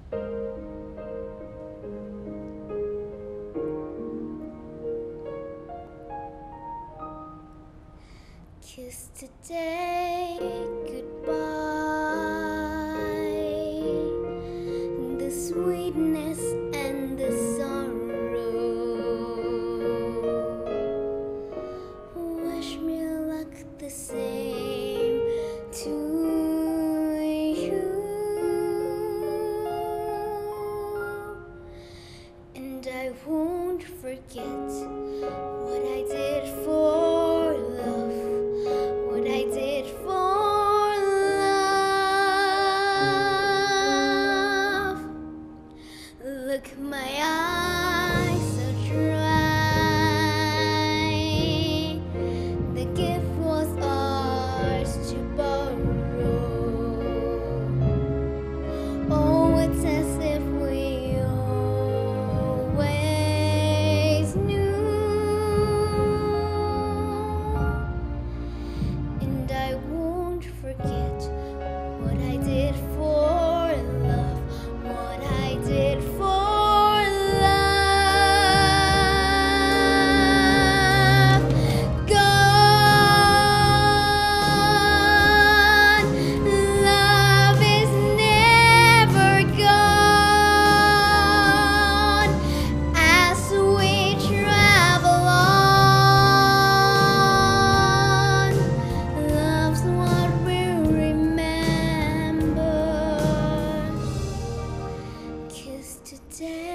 Kiss today goodbye, the sweetness and the sorrow. Wish me luck the same to you, and I won't forget what I did for love. What I did for love. Look, my eyes are dry. The gift was ours to borrow. Oh, it's as if we always knew. And I won't forget what I did for love, what I did for love. Gone, love is never gone as we travel on. Love's what we remember. Kiss today.